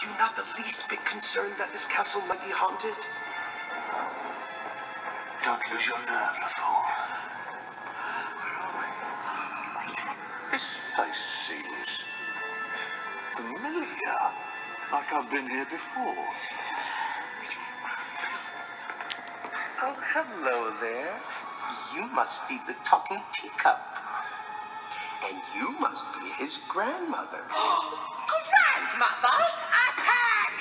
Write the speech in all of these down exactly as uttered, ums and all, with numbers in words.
you not the least bit concerned that this castle might be haunted? Don't lose your nerve, LaFour. This place seems familiar, like I've been here before. Oh, hello there. You must be the talking teacup. And you must be his grandmother. Grandmother, attack!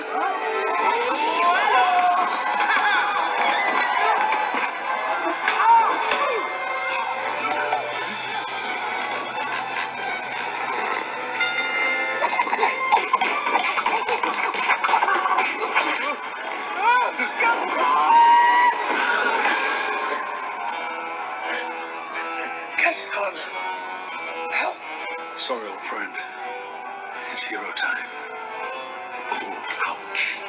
Gaston! Help! Sorry, old friend. It's hero time. Oh, ouch.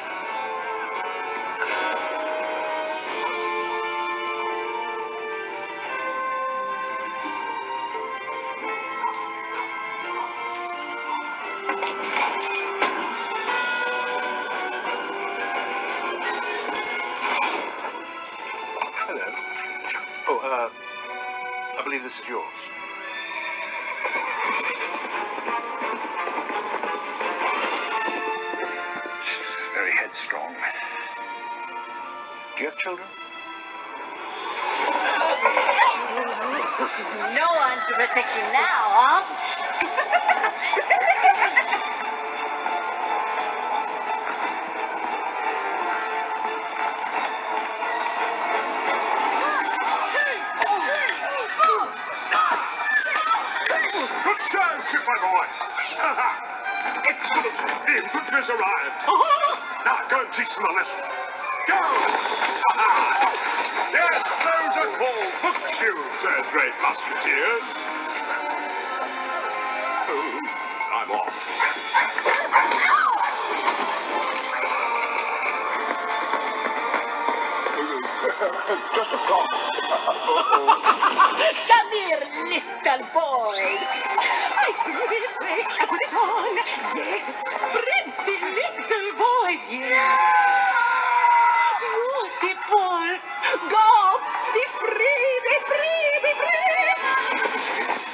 Hello. Oh, uh, I believe this is yours. She's very headstrong. Do you have children? No one to protect you now, huh? Good showmanship, my boy! Excellent! The infantry's arrived! Now, go and teach them a lesson. Go! Yes, those are called hook shields, uh, great musketeers. Oh, I'm off. Just a cop. Come here, little boy. I see this way. I put it on. Yes, pretty little boys, yes. Beautiful. Go. Be free, be free, be free.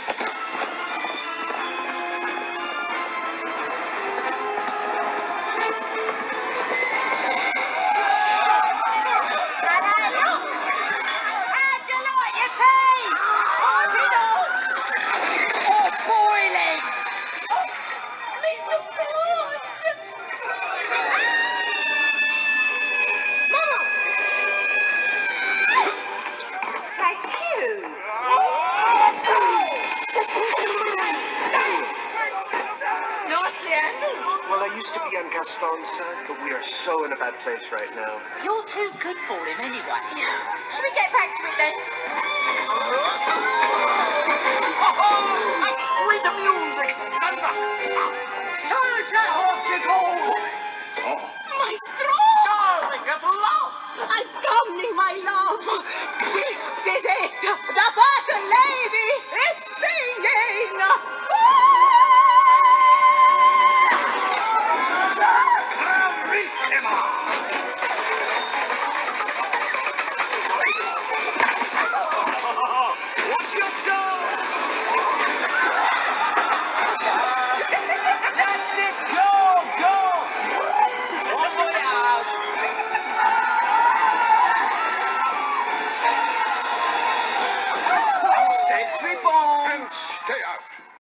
Well, I used to be on Gaston's side, but we are so in a bad place right now. You're too good for him anyway. Should we get back to it then? Sweet music! Soldier Hortigal! Maestro! Darling, at last! I'm coming, my love! This is it! The battle lady is singing! What's your job? That's it! Go! Go! Bon voyage! Safe trip on! And stay out.